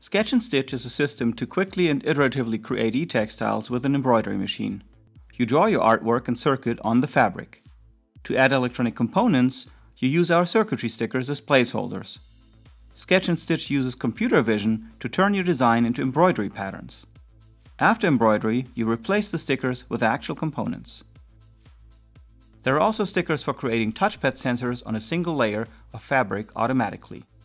Sketch&Stitch is a system to quickly and iteratively create e-textiles with an embroidery machine. You draw your artwork and circuit on the fabric. To add electronic components, you use our circuitry stickers as placeholders. Sketch&Stitch uses computer vision to turn your design into embroidery patterns. After embroidery, you replace the stickers with actual components. There are also stickers for creating touchpad sensors on a single layer of fabric automatically.